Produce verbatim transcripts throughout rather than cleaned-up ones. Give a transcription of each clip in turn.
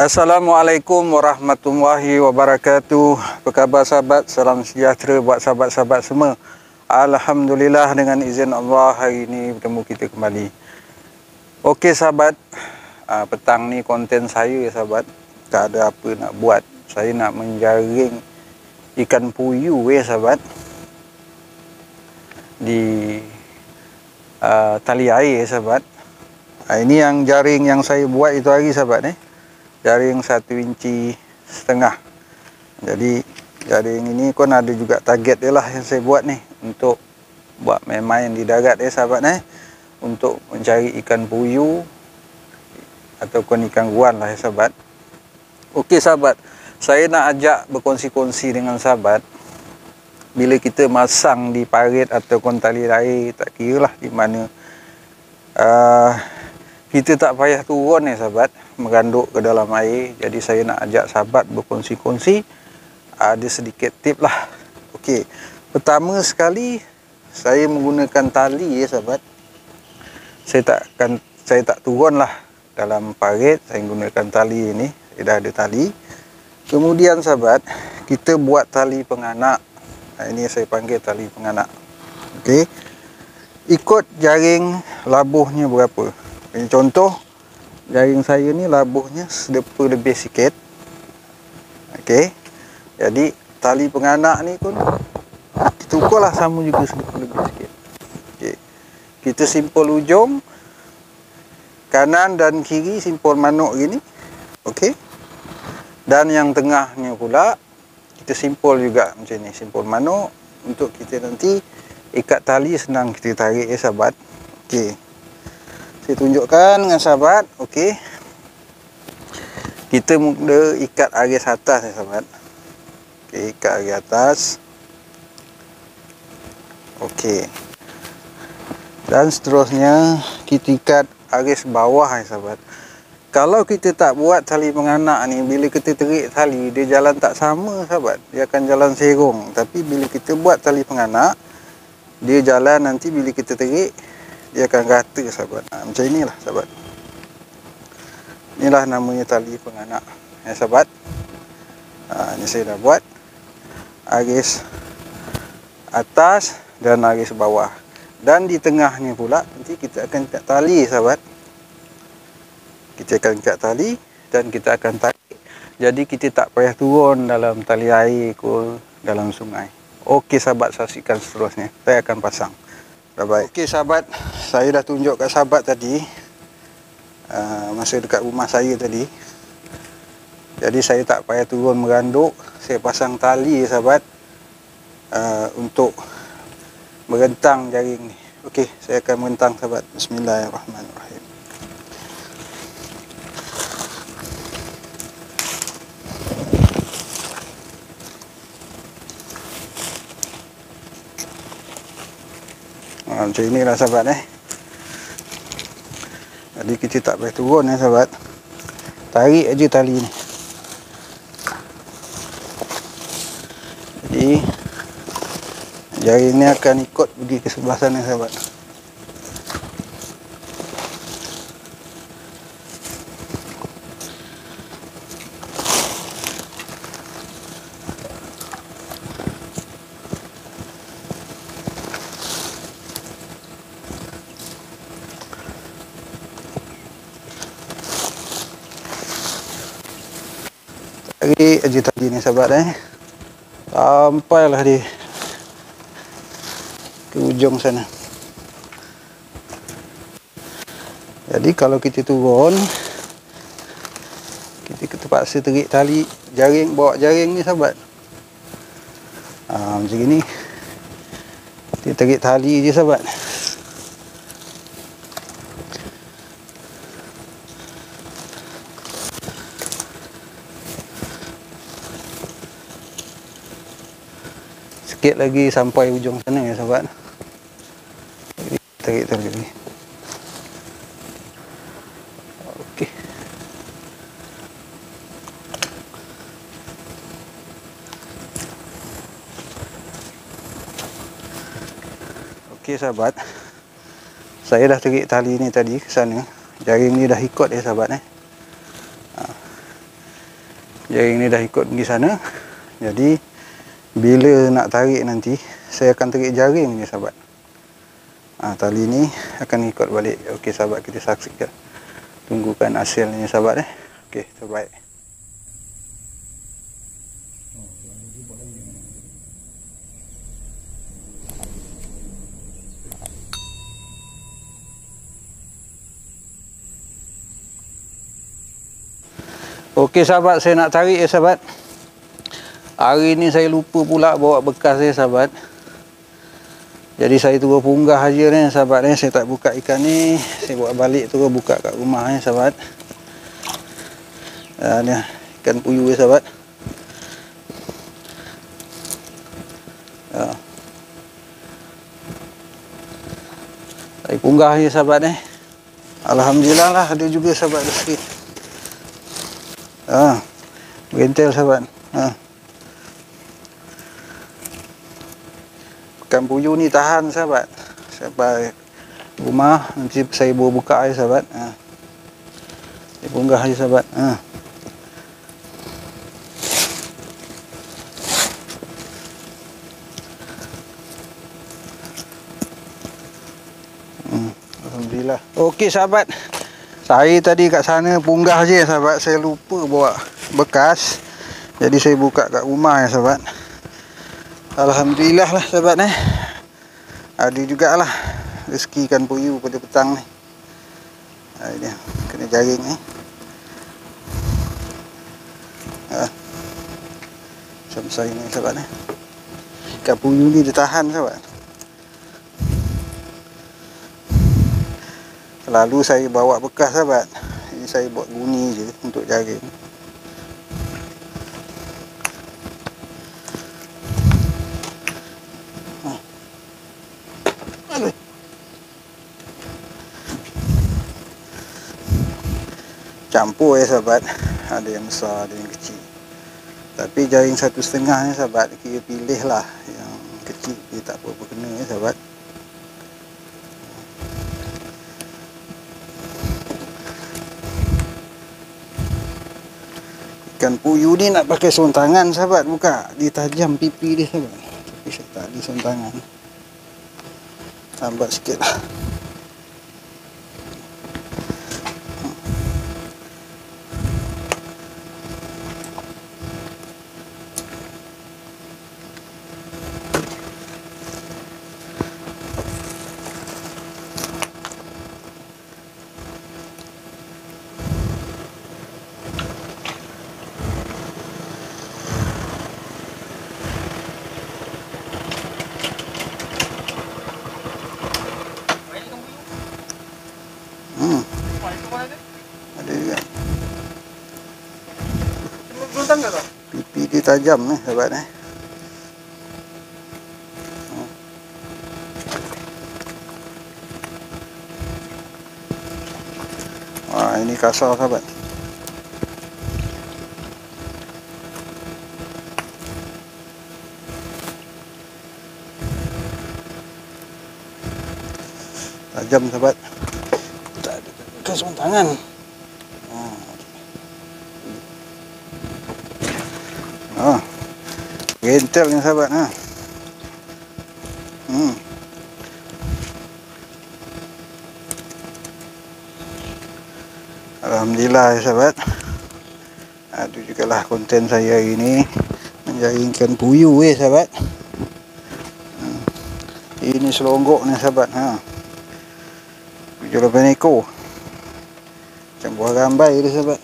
Assalamualaikum warahmatullahi wabarakatuh. Apa khabar sahabat? Salam sejahtera buat sahabat-sahabat semua. Alhamdulillah, dengan izin Allah hari ini bertemu kita kembali. Okey sahabat, petang ni konten saya sahabat, tak ada apa nak buat. Saya nak menjaring ikan puyuh ya sahabat di uh, tali air sahabat. Ini yang jaring yang saya buat itu hari sahabat eh. Jaring satu inci setengah. Jadi jaring ini pun ada juga target dia lah yang saya buat ni, untuk buat main-main di darat ya sahabat eh, untuk mencari ikan puyuh ataupun ikan guan lah ya sahabat. Okey sahabat, saya nak ajak berkongsi-kongsi dengan sahabat, bila kita masang di parit ataupun tali air, tak kira lah di mana, uh, kita tak payah turun ya sahabat, meranduk ke dalam air. Jadi saya nak ajak sahabat berkongsi-kongsi, ada sedikit tip lah. Okey, pertama sekali saya menggunakan tali ya sahabat. Saya tak akan saya tak turun lah dalam parit, saya menggunakan tali ini. Saya dah ada tali. Kemudian sahabat, kita buat tali penganak. Nah, ini saya panggil tali penganak. Okey, ikut jaring labuhnya berapa. Ini contoh, jaring saya ni labuhnya sedepa lebih sikit. Okey, jadi tali penganak ni pun kita ukurlah sama juga sedepa lebih sikit. Okey, kita simpul ujung kanan dan kiri, simpul manuk gini. Okey, dan yang tengahnya pula kita simpul juga macam ni, simpul manuk, untuk kita nanti ikat tali senang kita tarik ya sahabat. Okey, saya tunjukkan dengan sahabat. Okey, kita mula ikat aris atas ya sahabat. Okey, ikat aris atas. Okey, dan seterusnya kita ikat aris bawah ya sahabat. Kalau kita tak buat tali penganak ni, bila kita tarik tali, dia jalan tak sama sahabat, dia akan jalan serong. Tapi bila kita buat tali penganak, dia jalan nanti bila kita tarik, dia akan rata sahabat. Ha, macam inilah sahabat. Inilah namanya tali penganak ya sahabat. Ha, ini saya dah buat aris atas dan aris bawah, dan di tengahnya pula nanti kita akan ikat tali sahabat. Kita akan ikat tali dan kita akan tarik. Jadi kita tak payah turun dalam tali air ke dalam sungai. Okey sahabat, saksikan seterusnya. Saya akan pasang. Bye-bye. Okey sahabat, saya dah tunjuk kat sahabat tadi, uh, masa dekat rumah saya tadi. Jadi saya tak payah turun meranduk, saya pasang tali sahabat, uh, untuk merentang jaring ni. Okey, saya akan merentang sahabat. Bismillahirrahmanirrahim. Ha, macam inilah sahabat eh. Jadi kita tak payah turun ya sahabat, tarik aja tali ni. Jadi jaring ni akan ikut pergi ke sebelah sana sahabat. Tarik aja tadi ni sahabat eh, sampailah dia ke ujung sana. Jadi kalau kita turun, kita terpaksa tarik tali jaring, bawa jaring ni sahabat. Ha, macam ni, kita tarik tali je sahabat. Sikit lagi sampai ujung sana ya sahabat. Tarik tali lagi. Okey. Okey sahabat, saya dah tarik tali ni tadi ke sana. Jaring ni dah ikut ya sahabat eh. Ha. Jaring ni dah ikut pergi sana. Jadi bila nak tarik nanti, saya akan tarik jaring ni sahabat. Ha, tali ni akan ikut balik. Okey sahabat, kita saksikan. Tunggukan hasilnya sahabat eh. Okey, terbaik. Okey sahabat, saya nak tarik ya sahabat. Hari ni saya lupa pula bawa bekas saya sahabat. Jadi saya turun punggah aja ni sahabat ni. Saya tak buka ikan ni. Saya bawa balik turun buka kat rumah ni sahabat. Ha, ni ikan puyuh ya sahabat. Ha. Saya punggah je sahabat ni. Alhamdulillah lah ada juga sahabat rezeki. Ha. Berentel sahabat. Ha. Ikan puyuh ni tahan sahabat sampai rumah. Nanti saya bawa buka air sahabat. Ha. Saya punggah je sahabat. Ha. Hmm. Alhamdulillah. Okey sahabat, saya tadi kat sana punggah je sahabat. Saya lupa bawa bekas. Jadi saya buka kat rumah ya sahabat. Alhamdulillah lah sahabat eh. Ada jugalah rezeki ikan puyuh pada petang ni. Ha, dia kena jaring ni. Ha. Macam saya ni sahabat eh. Ikan puyuh ni dia tahan sahabat. Selalu saya bawa bekas sahabat. Ini saya buat guni je untuk jaring. Campur ya sahabat. Ada yang besar, ada yang kecil. Tapi jaring satu setengah ni sahabat, kira pilih lah yang kecil, dia tak apa-apa kena ya sahabat. Ikan puyuh ni nak pakai sarung tangan sahabat, buka dia tajam pipi dia sahabat. Tapi saya tak ada sarung tangan. Lambat sikit lah. Hmm. Ada juga. Pipi dia tajam ni sahabat eh. Wah, ini kasar sahabat. Tajam sahabat. Tak ada pakai sarung tangan. Oh. Oh. Gentel ni sahabat ha. Hmm. Alhamdulillah ya sahabat. Itu jugalah konten saya hari ni, menjaring ikan puyuh eh sahabat. Hmm. Ini selonggok ni sahabat ha. tujuh lapan ekor. Macam buah rambai dia sahabat.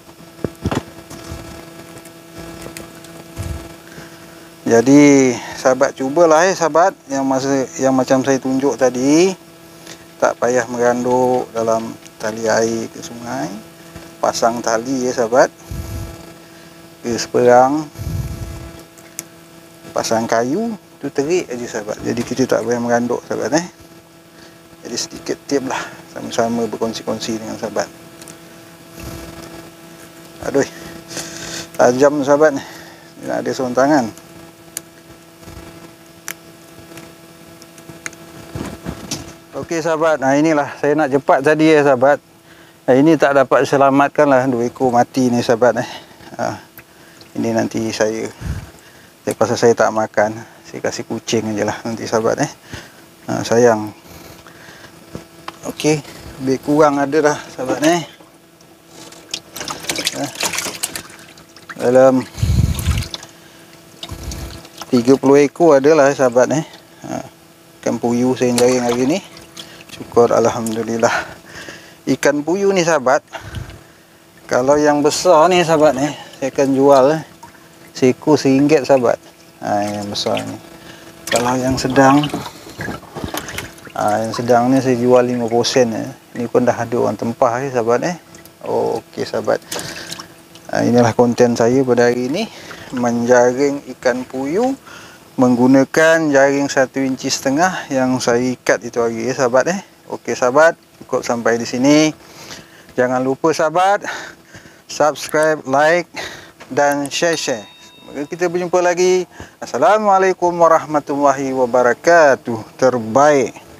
Jadi sahabat cubalah eh sahabat yang masa yang macam saya tunjuk tadi. Tak payah meranduk dalam tali air ke sungai. Pasang tali ya sahabat. Ke seberang. Pasang kayu, tu terik aja sahabat. Jadi kita tak payah meranduk sahabat eh. Jadi sedikit tip lah, sama-sama berkongsi-kongsi dengan sahabat. Aduh, tajam sahabat ni. Dia ada sarung tangan. Okey sahabat, nah inilah saya nak cepat tadi ya sahabat. Nah, ini tak dapat selamatkan lah dua ekor mati ni sahabat eh. Ha. Ini nanti saya, pasal saya tak makan, saya kasih kucing aja lah nanti sahabat eh. Nah, sayang. Okey, lebih kurang ada dah sahabat eh. Nah, dalam tiga puluh ekor adalah sahabat eh. Ha, ikan puyuh saya jaring hari ni. Syukur alhamdulillah. Ikan puyuh ni sahabat, kalau yang besar ni sahabat ni, saya akan jual eh, seekor seringgit sahabat. Ha, yang besar ni. Kalau yang sedang, ha, yang sedang ni saya jual lima puluh sen eh. Ni pun dah ada orang tempah eh sahabat eh. Oh, okey sahabat. Ha, inilah konten saya pada hari ini, menjaring ikan puyuh menggunakan jaring satu inci setengah yang saya ikat itu hari ya sahabat eh. Okey sahabat, cukup sampai di sini. Jangan lupa sahabat, subscribe, like dan share-share. Semoga kita berjumpa lagi. Assalamualaikum warahmatullahi wabarakatuh. Terbaik.